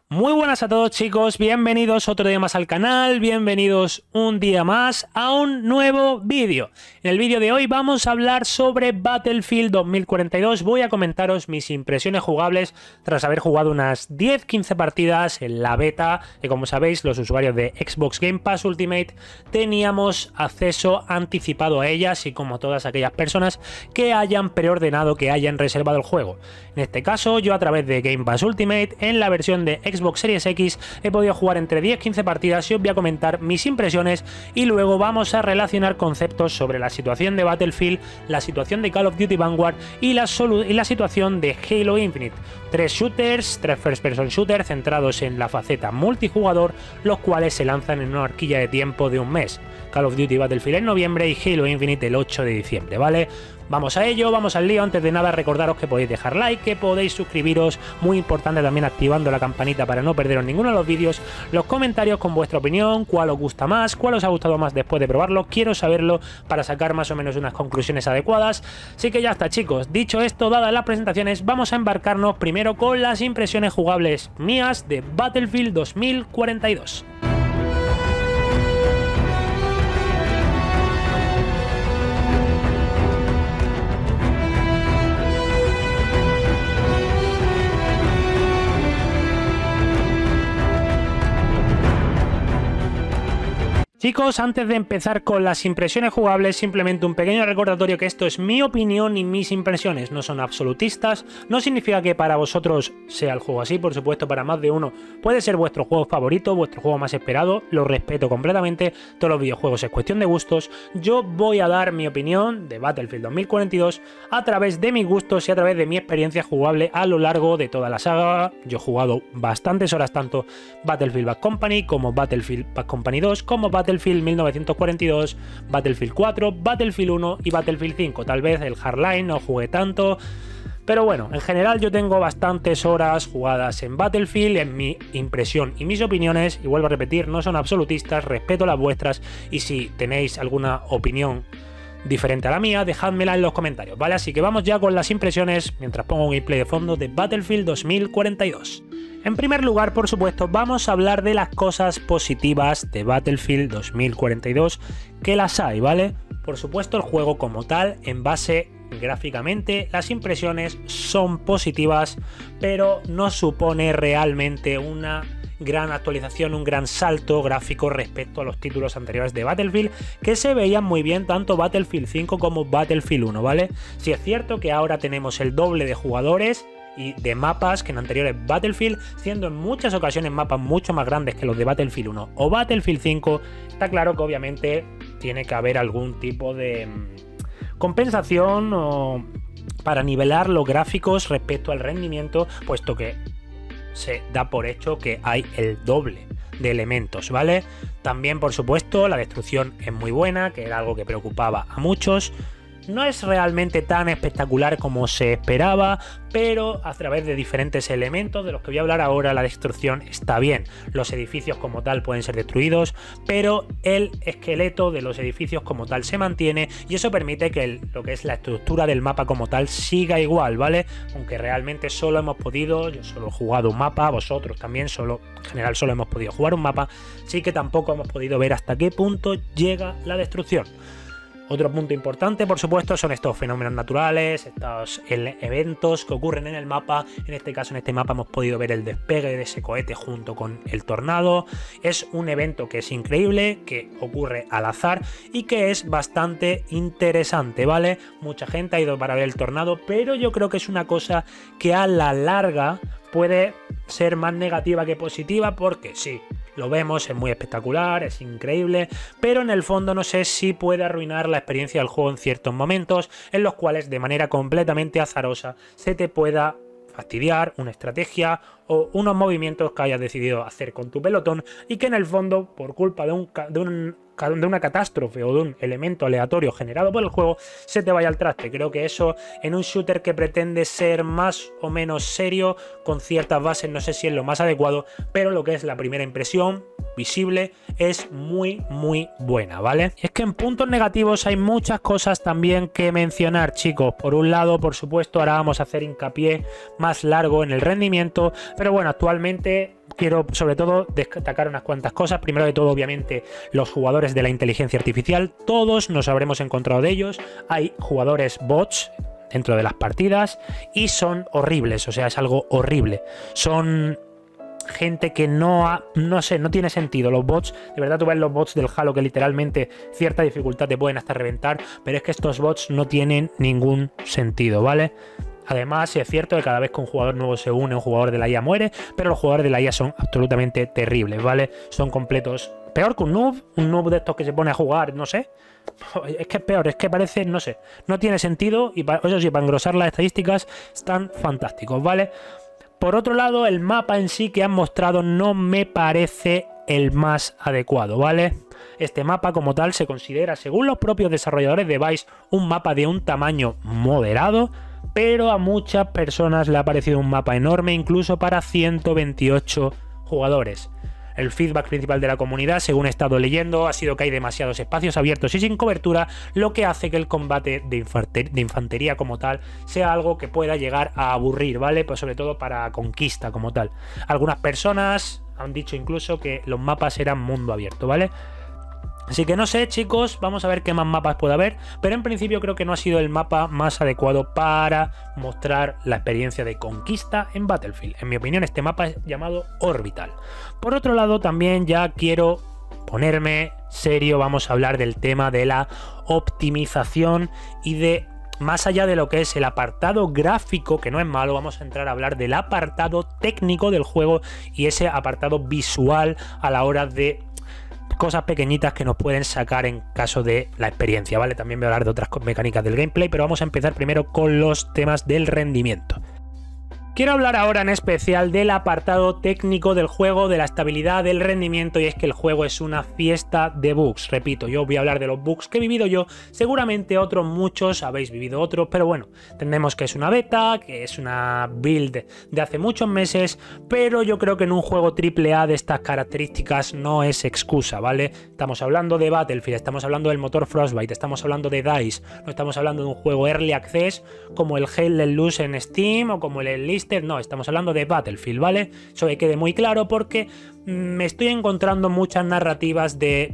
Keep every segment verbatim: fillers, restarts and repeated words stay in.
Muy buenas a todos, chicos, bienvenidos otro día más al canal, bienvenidos un día más a un nuevo vídeo. En el vídeo de hoy vamos a hablar sobre Battlefield dos mil cuarenta y dos, voy a comentaros mis impresiones jugables tras haber jugado unas diez quince partidas en la beta, que como sabéis los usuarios de Xbox Game Pass Ultimate teníamos acceso anticipado a ella, así como todas aquellas personas que hayan preordenado, que hayan reservado el juego. En este caso yo a través de Game Pass Ultimate en la versión de Xbox Xbox Series X he podido jugar entre diez quince partidas y os voy a comentar mis impresiones y luego vamos a relacionar conceptos sobre la situación de Battlefield, la situación de Call of Duty Vanguard y la, y la situación de Halo Infinite. Tres shooters, tres first person shooters centrados en la faceta multijugador, los cuales se lanzan en una horquilla de tiempo de un mes. Call of Duty Battlefield en noviembre y Halo Infinite el ocho de diciembre, ¿vale? Vamos a ello, vamos al lío. Antes de nada recordaros que podéis dejar like, que podéis suscribiros, muy importante también activando la campanita para no perderos ninguno de los vídeos, los comentarios con vuestra opinión, cuál os gusta más, cuál os ha gustado más después de probarlo, quiero saberlo para sacar más o menos unas conclusiones adecuadas. Así que ya está, chicos, dicho esto, dadas las presentaciones, vamos a embarcarnos primero con las impresiones jugables mías de Battlefield dos mil cuarenta y dos. Chicos, antes de empezar con las impresiones jugables, simplemente un pequeño recordatorio que esto es mi opinión y mis impresiones, no son absolutistas, no significa que para vosotros sea el juego así, por supuesto para más de uno puede ser vuestro juego favorito, vuestro juego más esperado, lo respeto completamente, todos los videojuegos es cuestión de gustos. Yo voy a dar mi opinión de Battlefield dos mil cuarenta y dos a través de mis gustos y a través de mi experiencia jugable a lo largo de toda la saga. Yo he jugado bastantes horas tanto Battlefield Bad Company como Battlefield Bad Company dos, como Battlefield Battlefield mil novecientos cuarenta y dos, Battlefield cuatro, Battlefield uno y Battlefield cinco. Tal vez el Hardline no jugué tanto, pero bueno, en general yo tengo bastantes horas jugadas en Battlefield, en mi impresión y mis opiniones, y vuelvo a repetir, no son absolutistas, respeto las vuestras, y si tenéis alguna opinión diferente a la mía, dejádmela en los comentarios, ¿vale? Así que vamos ya con las impresiones, mientras pongo un gameplay de fondo de Battlefield dos mil cuarenta y dos. En primer lugar, por supuesto, vamos a hablar de las cosas positivas de Battlefield dos mil cuarenta y dos, que las hay, ¿vale? Por supuesto, el juego como tal, en base gráficamente, las impresiones son positivas, pero no supone realmente una gran actualización, un gran salto gráfico respecto a los títulos anteriores de Battlefield, que se veían muy bien tanto Battlefield cinco como Battlefield uno, ¿vale? Sí es cierto que ahora tenemos el doble de jugadores y de mapas que en anteriores Battlefield, siendo en muchas ocasiones mapas mucho más grandes que los de Battlefield uno o Battlefield cinco, está claro que obviamente tiene que haber algún tipo de compensación o para nivelar los gráficos respecto al rendimiento, puesto que se da por hecho que hay el doble de elementos, ¿vale? También, por supuesto, la destrucción es muy buena, que era algo que preocupaba a muchos. No es realmente tan espectacular como se esperaba, pero a través de diferentes elementos de los que voy a hablar ahora, la destrucción está bien. Los edificios como tal pueden ser destruidos, pero el esqueleto de los edificios como tal se mantiene, y eso permite que el, lo que es la estructura del mapa como tal siga igual, ¿vale? Aunque realmente solo hemos podido, yo solo he jugado un mapa, vosotros también solo, en general solo hemos podido jugar un mapa, sí que tampoco hemos podido ver hasta qué punto llega la destrucción. Otro punto importante, por supuesto, son estos fenómenos naturales, estos eventos que ocurren en el mapa. En este caso, en este mapa hemos podido ver el despegue de ese cohete junto con el tornado. Es un evento que es increíble, que ocurre al azar y que es bastante interesante, ¿vale? Mucha gente ha ido para ver el tornado, pero yo creo que es una cosa que a la larga puede ser más negativa que positiva, porque sí, lo vemos, es muy espectacular, es increíble, pero en el fondo no sé si puede arruinar la experiencia del juego en ciertos momentos en los cuales de manera completamente azarosa se te pueda fastidiar una estrategia o unos movimientos que hayas decidido hacer con tu pelotón y que en el fondo, por culpa de un, de un de una catástrofe o de un elemento aleatorio generado por el juego, se te vaya al traste. Creo que eso en un shooter que pretende ser más o menos serio, con ciertas bases, no sé si es lo más adecuado, pero lo que es la primera impresión visible es muy muy buena, ¿vale? Y es que en puntos negativos hay muchas cosas también que mencionar, chicos. Por un lado, por supuesto, ahora vamos a hacer hincapié más largo en el rendimiento, pero bueno, actualmente quiero sobre todo destacar unas cuantas cosas. Primero de todo, obviamente, los jugadores de la inteligencia artificial, todos nos habremos encontrado de ellos. Hay jugadores bots dentro de las partidas y son horribles, o sea, es algo horrible. Son gente que no ha, no sé, no tiene sentido. Los bots, de verdad tú ves los bots del Halo que literalmente cierta dificultad te pueden hasta reventar, pero es que estos bots no tienen ningún sentido, ¿vale? Además, es cierto que cada vez que un jugador nuevo se une, un jugador de la I A muere, pero los jugadores de la I A son absolutamente terribles, ¿vale? Son completos. Peor que un noob, un noob de estos que se pone a jugar, no sé. Es que es peor, es que parece, no sé, no tiene sentido y para, eso sí, para engrosar las estadísticas están fantásticos, ¿vale? Por otro lado, el mapa en sí que han mostrado no me parece el más adecuado, ¿vale? Este mapa como tal se considera, según los propios desarrolladores de Vice, un mapa de un tamaño moderado, pero a muchas personas le ha parecido un mapa enorme, incluso para ciento veintiocho jugadores. El feedback principal de la comunidad, según he estado leyendo, ha sido que hay demasiados espacios abiertos y sin cobertura, lo que hace que el combate de, infanter de infantería como tal sea algo que pueda llegar a aburrir, ¿vale? Pues sobre todo para conquista como tal. Algunas personas han dicho incluso que los mapas eran mundo abierto, ¿vale? Así que no sé, chicos, vamos a ver qué más mapas puede haber, pero en principio creo que no ha sido el mapa más adecuado para mostrar la experiencia de conquista en Battlefield. En mi opinión, este mapa es llamado Orbital. Por otro lado, también ya quiero ponerme serio, vamos a hablar del tema de la optimización y de, más allá de lo que es el apartado gráfico, que no es malo, vamos a entrar a hablar del apartado técnico del juego y ese apartado visual a la hora de cosas pequeñitas que nos pueden sacar en caso de la experiencia, ¿vale? También voy a hablar de otras mecánicas del gameplay, pero vamos a empezar primero con los temas del rendimiento. Quiero hablar ahora en especial del apartado técnico del juego, de la estabilidad, del rendimiento, y es que el juego es una fiesta de bugs. Repito, yo voy a hablar de los bugs que he vivido yo, seguramente otros muchos habéis vivido otros, pero bueno, entendemos que es una beta, que es una build de hace muchos meses, pero yo creo que en un juego triple A de estas características no es excusa, ¿vale? Estamos hablando de Battlefield, estamos hablando del motor Frostbite, estamos hablando de DICE, no estamos hablando de un juego Early Access como el Hell Let Loose en Steam o como el Enlisted. No, estamos hablando de Battlefield, ¿vale? Eso que quede muy claro porque me estoy encontrando muchas narrativas de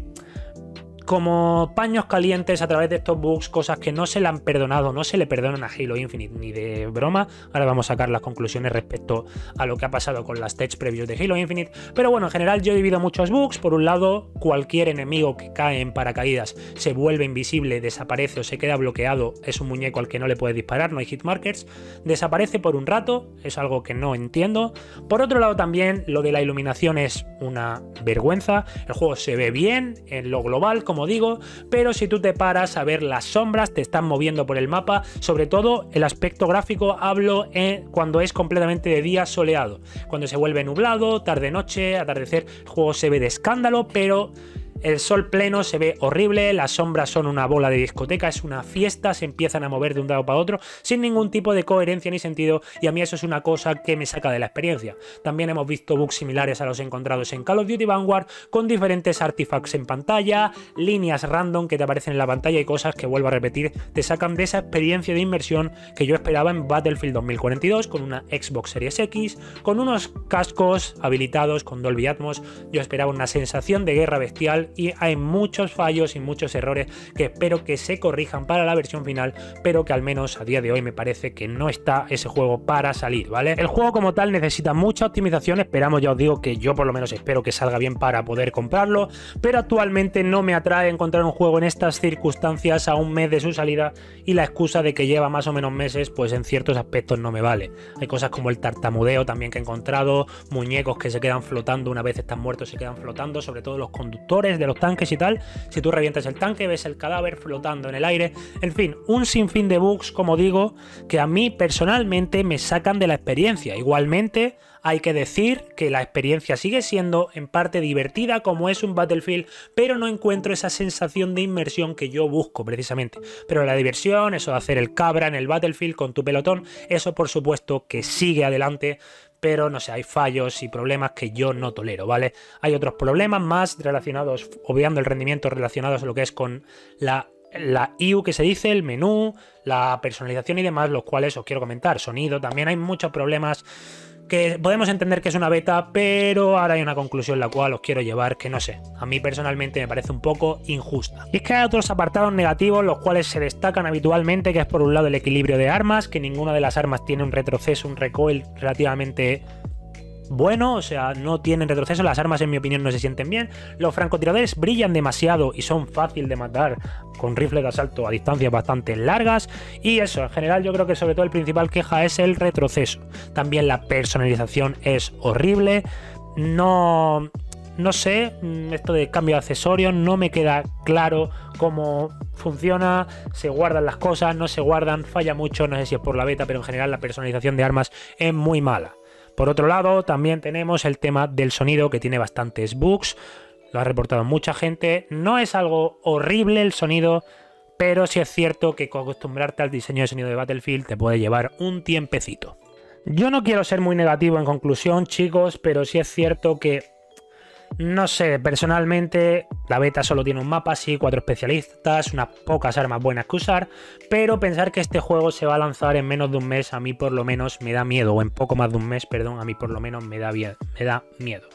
como paños calientes a través de estos bugs, cosas que no se le han perdonado, no se le perdonan a Halo Infinite ni de broma. Ahora vamos a sacar las conclusiones respecto a lo que ha pasado con las stage previews de Halo Infinite, pero bueno, en general yo he vivido muchos bugs. Por un lado, cualquier enemigo que cae en paracaídas se vuelve invisible, desaparece o se queda bloqueado, es un muñeco al que no le puedes disparar, no hay hit markers, desaparece por un rato, es algo que no entiendo. Por otro lado también, lo de la iluminación es una vergüenza, el juego se ve bien en lo global, como como digo, pero si tú te paras a ver las sombras, te están moviendo por el mapa, sobre todo el aspecto gráfico, hablo en cuando es completamente de día soleado, cuando se vuelve nublado, tarde-noche, atardecer, el juego se ve de escándalo, pero el sol pleno se ve horrible, las sombras son una bola de discoteca, es una fiesta, se empiezan a mover de un lado para otro sin ningún tipo de coherencia ni sentido, y a mí eso es una cosa que me saca de la experiencia. También hemos visto bugs similares a los encontrados en Call of Duty Vanguard, con diferentes artifacts en pantalla, líneas random que te aparecen en la pantalla y cosas que, vuelvo a repetir, te sacan de esa experiencia de inmersión que yo esperaba en Battlefield dos mil cuarenta y dos, con una Xbox Series X, con unos cascos habilitados con Dolby Atmos. Yo esperaba una sensación de guerra bestial y hay muchos fallos y muchos errores que espero que se corrijan para la versión final, pero que al menos a día de hoy me parece que no está ese juego para salir, ¿vale? El juego como tal necesita mucha optimización, esperamos, ya os digo que yo por lo menos espero que salga bien para poder comprarlo, pero actualmente no me atrae encontrar un juego en estas circunstancias a un mes de su salida, y la excusa de que lleva más o menos meses pues en ciertos aspectos no me vale. Hay cosas como el tartamudeo también que he encontrado, muñecos que se quedan flotando, una vez están muertos se quedan flotando, sobre todo los conductores de los tanques y tal. Si tú revientas el tanque ves el cadáver flotando en el aire, en fin, un sinfín de bugs, como digo, que a mí personalmente me sacan de la experiencia. Igualmente hay que decir que la experiencia sigue siendo en parte divertida como es un Battlefield, pero no encuentro esa sensación de inmersión que yo busco precisamente. Pero la diversión, eso de hacer el cabra en el Battlefield con tu pelotón, eso por supuesto que sigue adelante, pero no sé, hay fallos y problemas que yo no tolero, ¿vale? Hay otros problemas más relacionados, obviando el rendimiento, relacionados a lo que es con la, la I U que se dice, el menú, la personalización y demás, los cuales os quiero comentar. Sonido, también hay muchos problemas que podemos entender que es una beta, pero ahora hay una conclusión la cual os quiero llevar que no sé, a mí personalmente me parece un poco injusta. Y es que hay otros apartados negativos los cuales se destacan habitualmente, que es por un lado el equilibrio de armas, que ninguna de las armas tiene un retroceso, un recoil relativamente bueno, o sea, no tienen retroceso, las armas en mi opinión no se sienten bien, los francotiradores brillan demasiado y son fácil de matar con rifles de asalto a distancias bastante largas, y eso, en general yo creo que sobre todo el principal queja es el retroceso. También la personalización es horrible, no... no sé, esto de cambio de accesorios no me queda claro cómo funciona, se guardan las cosas, no se guardan, falla mucho, no sé si es por la beta, pero en general la personalización de armas es muy mala. Por otro lado, también tenemos el tema del sonido, que tiene bastantes bugs, lo ha reportado mucha gente. No es algo horrible el sonido, pero sí es cierto que acostumbrarte al diseño de sonido de Battlefield te puede llevar un tiempecito. Yo no quiero ser muy negativo en conclusión, chicos, pero sí es cierto que, no sé, personalmente la beta solo tiene un mapa, sí, cuatro especialistas, unas pocas armas buenas que usar, pero pensar que este juego se va a lanzar en menos de un mes a mí por lo menos me da miedo, o en poco más de un mes, perdón, a mí por lo menos me da, me da miedo.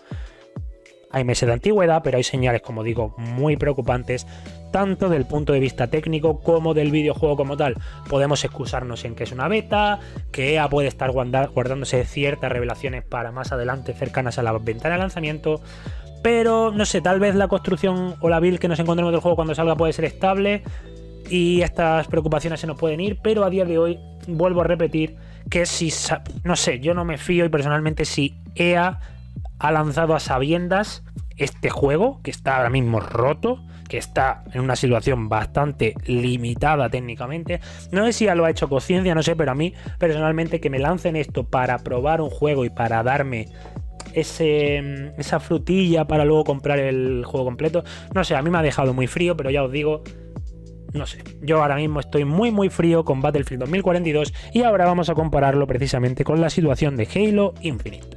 Hay meses de antigüedad, pero hay señales, como digo, muy preocupantes, tanto del punto de vista técnico como del videojuego como tal. Podemos excusarnos en que es una beta, que E A puede estar guardándose ciertas revelaciones para más adelante cercanas a la ventana de lanzamiento, pero no sé, tal vez la construcción o la build que nos encontremos del juego cuando salga puede ser estable y estas preocupaciones se nos pueden ir, pero a día de hoy vuelvo a repetir que si, no sé, yo no me fío, y personalmente si E A ha lanzado a sabiendas este juego, que está ahora mismo roto, que está en una situación bastante limitada técnicamente, no sé si ya lo ha hecho conciencia, no sé, pero a mí personalmente que me lancen esto para probar un juego y para darme ese, esa frutilla para luego comprar el juego completo, no sé, a mí me ha dejado muy frío, pero ya os digo, no sé, yo ahora mismo estoy muy muy frío con Battlefield dos mil cuarenta y dos, y ahora vamos a compararlo precisamente con la situación de Halo Infinite.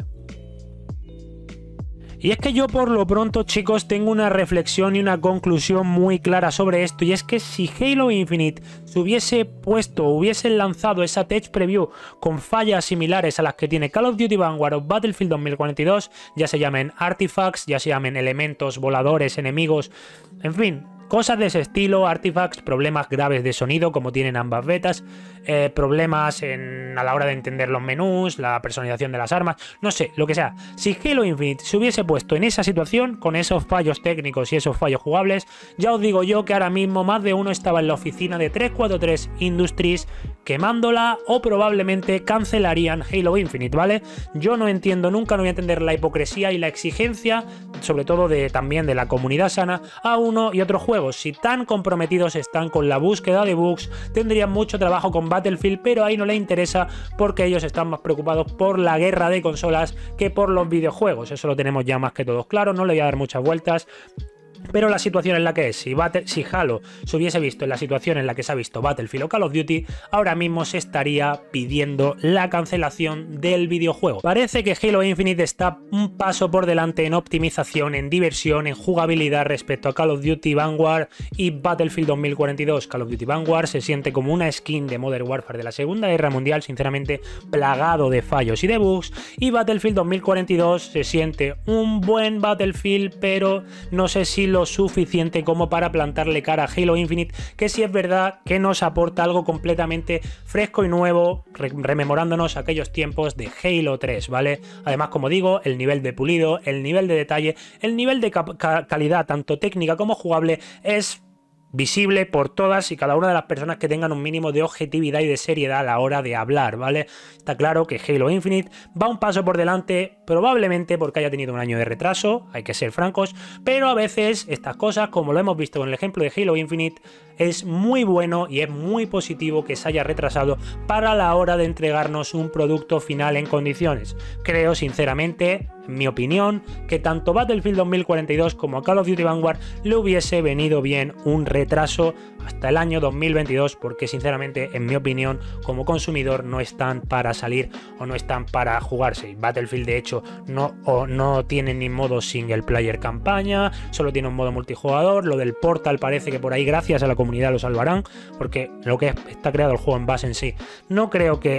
Y es que yo por lo pronto, chicos, tengo una reflexión y una conclusión muy clara sobre esto, y es que si Halo Infinite se hubiese puesto o hubiese lanzado esa Tech Preview con fallas similares a las que tiene Call of Duty Vanguard o Battlefield dos mil cuarenta y dos, ya se llamen artifacts, ya se llamen elementos, voladores, enemigos, en fin, cosas de ese estilo, artifacts, problemas graves de sonido como tienen ambas betas, eh, problemas en, a la hora de entender los menús, la personalización de las armas, no sé, lo que sea. Si Halo Infinite se hubiese puesto en esa situación, con esos fallos técnicos y esos fallos jugables, ya os digo yo que ahora mismo más de uno estaba en la oficina de trescientos cuarenta y tres Industries quemándola, o probablemente cancelarían Halo Infinite, ¿vale? Yo no entiendo, nunca no voy a entender la hipocresía y la exigencia, sobre todo de también de la comunidad sana, a uno y otro juego. Si tan comprometidos están con la búsqueda de bugs, tendrían mucho trabajo con Battlefield, pero ahí no les interesa porque ellos están más preocupados por la guerra de consolas que por los videojuegos. Eso lo tenemos ya más que todos claro, no le voy a dar muchas vueltas. Pero la situación en la que es, si, Battle, si Halo se hubiese visto en la situación en la que se ha visto Battlefield o Call of Duty, ahora mismo se estaría pidiendo la cancelación del videojuego. Parece que Halo Infinite está un paso por delante en optimización, en diversión, en jugabilidad respecto a Call of Duty Vanguard y Battlefield dos mil cuarenta y dos. Call of Duty Vanguard se siente como una skin de Modern Warfare de la Segunda Guerra Mundial, sinceramente plagado de fallos y de bugs, y Battlefield dos mil cuarenta y dos se siente un buen Battlefield, pero no sé si lo suficiente como para plantarle cara a Halo Infinite, que sí es verdad que nos aporta algo completamente fresco y nuevo, re rememorándonos aquellos tiempos de Halo tres, ¿vale? Además, como digo, el nivel de pulido, el nivel de detalle, el nivel de ca calidad, tanto técnica como jugable, es visible por todas y cada una de las personas que tengan un mínimo de objetividad y de seriedad a la hora de hablar, ¿vale? Está claro que Halo Infinite va un paso por delante, probablemente porque haya tenido un año de retraso, hay que ser francos, pero a veces estas cosas, como lo hemos visto con el ejemplo de Halo Infinite, es muy bueno y es muy positivo que se haya retrasado para la hora de entregarnos un producto final en condiciones. Creo sinceramente, en mi opinión, que tanto Battlefield dos mil cuarenta y dos como a Call of Duty Vanguard le hubiese venido bien un retraso hasta el año dos mil veintidós, porque sinceramente, en mi opinión, como consumidor no están para salir o no están para jugarse. Battlefield de hecho no, o no tiene ni modo single player campaña, solo tiene un modo multijugador. Lo del Portal parece que por ahí gracias a la comunidad lo salvarán, porque lo que está creado el juego en base en sí no creo que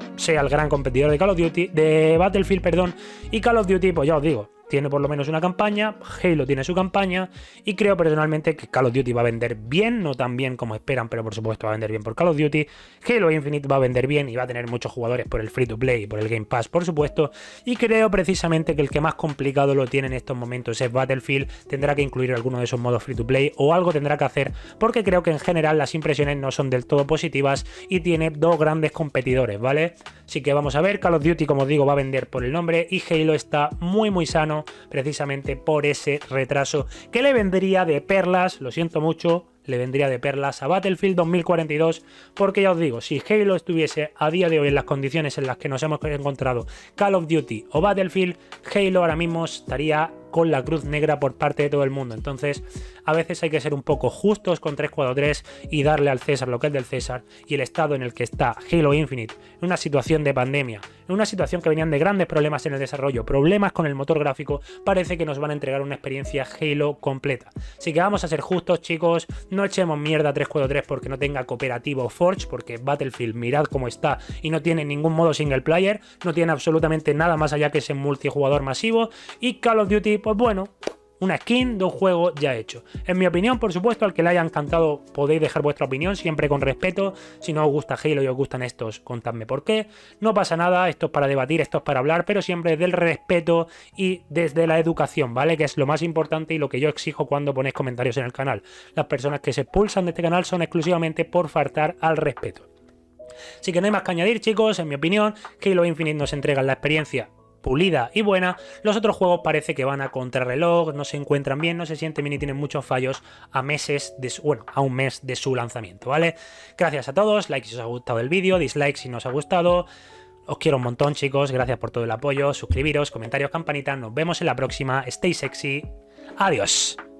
sea el gran competidor de Call of Duty, de Battlefield, perdón, y Call of Duty, pues ya os digo, tiene por lo menos una campaña, Halo tiene su campaña, y creo personalmente que Call of Duty va a vender bien, no tan bien como esperan, pero por supuesto va a vender bien por Call of Duty. Halo Infinite va a vender bien y va a tener muchos jugadores por el free to play y por el Game Pass, por supuesto, y creo precisamente que el que más complicado lo tiene en estos momentos es Battlefield. Tendrá que incluir alguno de esos modos free to play o algo tendrá que hacer, porque creo que en general las impresiones no son del todo positivas y tiene dos grandes competidores, ¿vale? Así que vamos a ver, Call of Duty, como os digo, va a vender por el nombre, y Halo está muy muy sano precisamente por ese retraso que le vendría de perlas, lo siento mucho, le vendría de perlas a Battlefield dos mil cuarenta y dos, porque ya os digo, si Halo estuviese a día de hoy en las condiciones en las que nos hemos encontrado Call of Duty o Battlefield, Halo ahora mismo estaría con la cruz negra por parte de todo el mundo. Entonces a veces hay que ser un poco justos con tres cuatro tres y darle al César lo que es del César, y el estado en el que está Halo Infinite, en una situación de pandemia, en una situación que venían de grandes problemas en el desarrollo, problemas con el motor gráfico, parece que nos van a entregar una experiencia Halo completa. Así que vamos a ser justos, chicos, no echemos mierda a tres cuatro tres porque no tenga cooperativo Forge, porque Battlefield mirad cómo está y no tiene ningún modo single player, no tiene absolutamente nada más allá que ese multijugador masivo, y Call of Duty, pues bueno, una skin de un juego ya hecho. En mi opinión, por supuesto, al que le haya encantado podéis dejar vuestra opinión, siempre con respeto. Si no os gusta Halo y os gustan estos, contadme por qué. No pasa nada, esto es para debatir, esto es para hablar, pero siempre desde el respeto y desde la educación, ¿vale? Que es lo más importante y lo que yo exijo cuando ponéis comentarios en el canal. Las personas que se expulsan de este canal son exclusivamente por faltar al respeto. Así que no hay más que añadir, chicos. En mi opinión, Halo Infinite nos entrega la experiencia pulida y buena. Los otros juegos parece que van a contrarreloj, no se encuentran bien, no se sienten bien y tienen muchos fallos a meses de su, bueno, a un mes de su lanzamiento, ¿vale? Gracias a todos, like si os ha gustado el vídeo, dislike si no os ha gustado. Os quiero un montón, chicos, gracias por todo el apoyo, suscribiros, comentarios, campanita, nos vemos en la próxima, stay sexy, adiós.